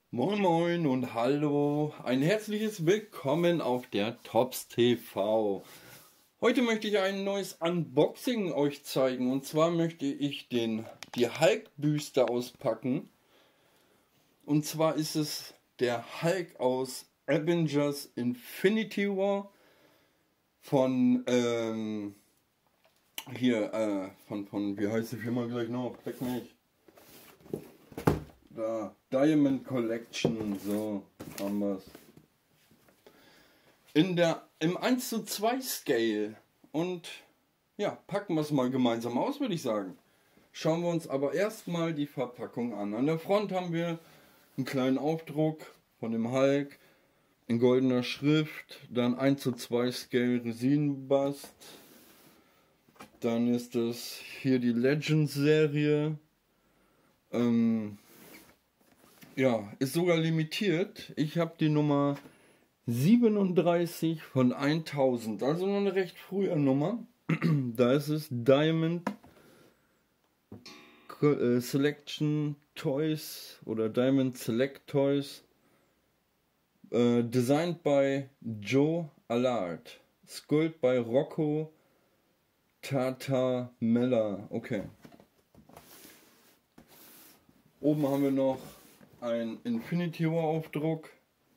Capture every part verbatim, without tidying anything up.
Moin Moin und hallo, ein herzliches Willkommen auf der Tops T V. Heute möchte ich ein neues Unboxing euch zeigen, und zwar möchte ich den, die Hulk-Büste auspacken. Und zwar ist es der Hulk aus Avengers Infinity War von, ähm, hier, äh, von, von, wie heißt die Firma gleich noch? Leck mich. Da, Diamond Collection, so haben wir es. In der, im eins zu zwei Scale. Und ja, packen wir es mal gemeinsam aus, würde ich sagen. Schauen wir uns aber erstmal die Verpackung an. An der Front haben wir einen kleinen Aufdruck von dem Hulk in goldener Schrift. Dann eins zu zwei Scale Resinenbast. Dann ist es hier die Legends Serie. Ähm, Ja, ist sogar limitiert. Ich habe die Nummer siebenunddreißig von tausend, also noch eine recht frühe Nummer. Da ist es Diamond Selection Toys oder Diamond Select Toys. Äh, designed by Joe Allard. Sculpt by Rocco Tatamella. Okay. Oben haben wir noch ein Infinity War Aufdruck.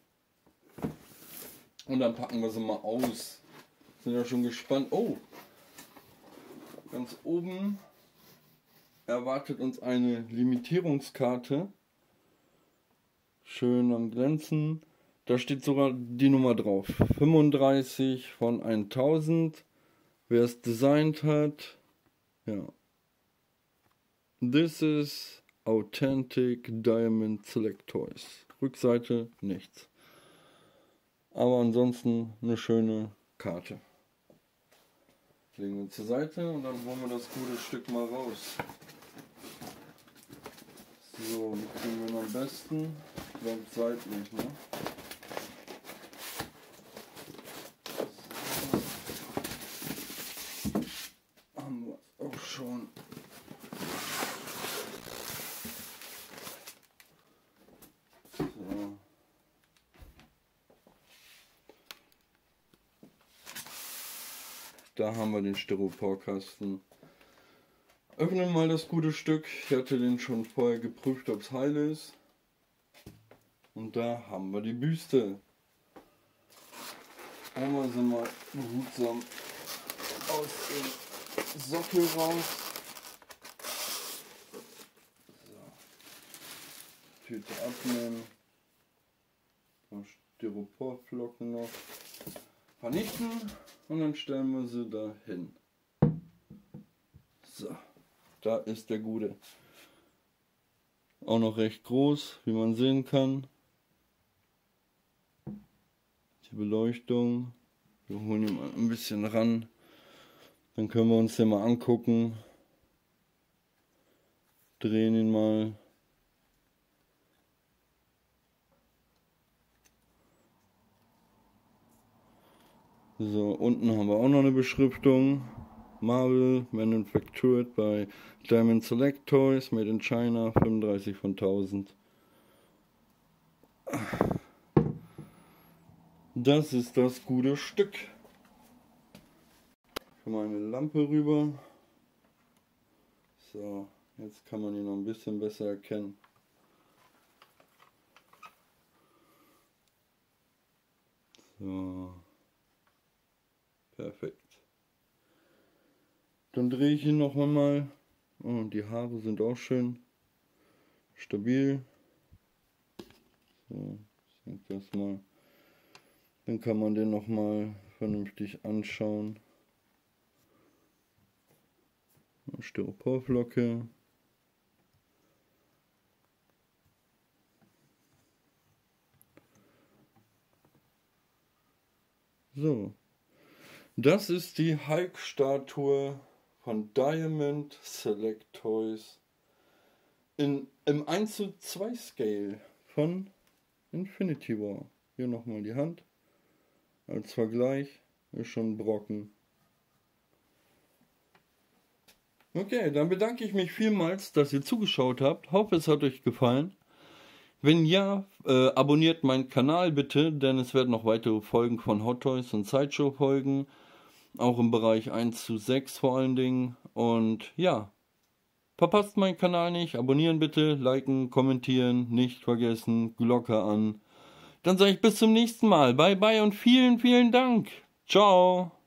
Und dann packen wir sie mal aus. Sind ja schon gespannt. Oh! Ganz oben erwartet uns eine Limitierungskarte. Schön am Glänzen. Da steht sogar die Nummer drauf. fünfunddreißig von tausend. Wer es designt hat. Ja. This is Authentic Diamond Select Toys. Rückseite nichts. Aber ansonsten eine schöne Karte. Legen wir zur Seite und dann holen wir das gute Stück mal raus. So, wie kriegen wir ihn am besten? Ich glaube seitlich, ne? So. Haben wir es auch schon. Da haben wir den Styroporkasten. Öffnen mal das gute Stück. Ich hatte den schon vorher geprüft, ob es heil ist. Und da haben wir die Büste. Holen wir sie mal behutsam aus dem Sockel raus. So. Tüte abnehmen. Ein paar Styroporflocken noch vernichten. Und dann stellen wir sie da hin. So, da ist der Gute. Auch noch recht groß, wie man sehen kann. Die Beleuchtung. Wir holen ihn mal ein bisschen ran. Dann können wir uns den mal angucken. Drehen ihn mal. So, unten haben wir auch noch eine Beschriftung. Marvel, manufactured by Diamond Select Toys, made in China, fünfunddreißig von tausend. Das ist das gute Stück. Schon mal eine Lampe rüber. So, jetzt kann man ihn noch ein bisschen besser erkennen. So. Perfekt. Dann drehe ich ihn noch einmal. Oh, die Haare sind auch schön stabil. So, ich denke das mal. Dann kann man den noch mal vernünftig anschauen. Eine Styroporflocke. So. Das ist die Hulk-Statue von Diamond Select Toys in, im eins zu zwei Scale von Infinity War. Hier nochmal die Hand als Vergleich. Ist schon ein Brocken. Okay, dann bedanke ich mich vielmals, dass ihr zugeschaut habt. Hoffe, es hat euch gefallen. Wenn ja, äh, abonniert meinen Kanal bitte, denn es werden noch weitere Folgen von Hot Toys und Sideshow folgen. Auch im Bereich eins zu sechs vor allen Dingen. Und ja, verpasst meinen Kanal nicht. Abonnieren bitte, liken, kommentieren, nicht vergessen, Glocke an. Dann sage ich bis zum nächsten Mal. Bye bye und vielen, vielen Dank. Ciao.